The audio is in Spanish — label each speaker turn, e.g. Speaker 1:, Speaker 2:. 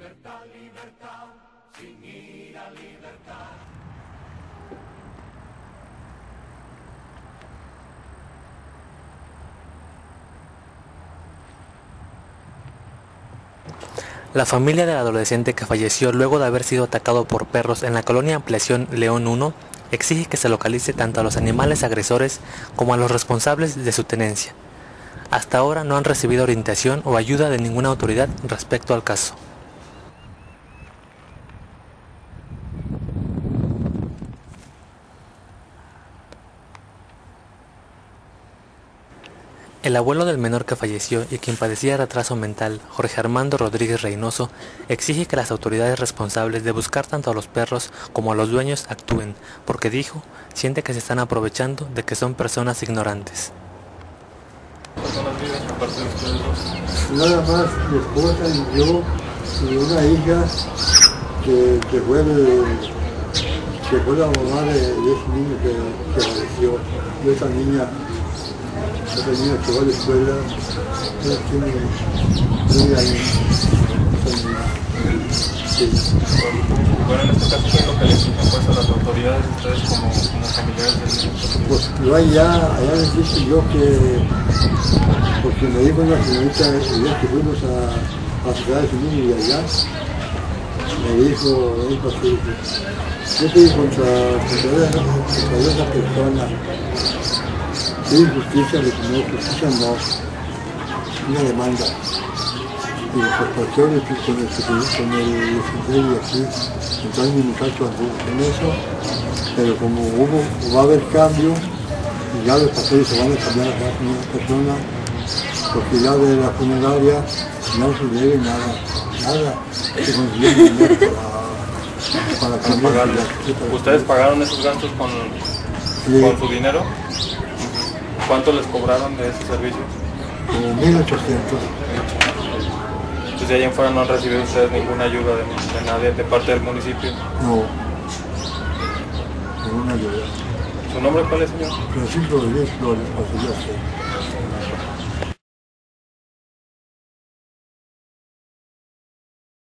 Speaker 1: La familia del adolescente que falleció luego de haber sido atacado por perros en la colonia Ampliación León 1 exige que se localice tanto a los animales agresores como a los responsables de su tenencia. Hasta ahora no han recibido orientación o ayuda de ninguna autoridad respecto al caso. El abuelo del menor que falleció y quien padecía retraso mental, Jorge Armando Rodríguez Reynoso, exige que las autoridades responsables de buscar tanto a los perros como a los dueños actúen, porque dijo, siente que se están aprovechando de que son personas ignorantes.
Speaker 2: ¿Personas viven aparte de ustedes dos?
Speaker 3: Nada más mi esposa y yo y una hija que fue la mamá de ese niño que falleció, de esa niña que va a la escuela, ella tiene 9 años, esa niña. Sí.
Speaker 2: Bueno, en este caso, ¿qué es lo que les exigen pues a las autoridades, ustedes como familiares del niño?
Speaker 3: Pues yo allá les dije yo que, porque me dijo una señorita el día que fuimos a sacar a ese niño y allá, me dijo así, yo estoy contra esa persona. Sí, justicia, le digo, no, justicia no, una demanda. Y pues partió con el secretario aquí, entonces mi muchacho anduvo con eso, pero como va a haber cambio, y ya los papeles se van a cambiar a cada persona, porque ya de la funeraria no se debe nada, se consigue dinero para
Speaker 2: pagarle. ¿Ustedes pagaron esos gastos con su dinero? ¿Cuánto les cobraron de ese servicio?
Speaker 3: Como 1,800.
Speaker 2: Entonces de ahí en fuera no han recibido ustedes ninguna ayuda de nadie, de parte del municipio.
Speaker 3: No, ninguna ayuda.
Speaker 2: ¿Su nombre cuál es, señor?
Speaker 3: Francisco Rodríguez Flores, Pasillo C.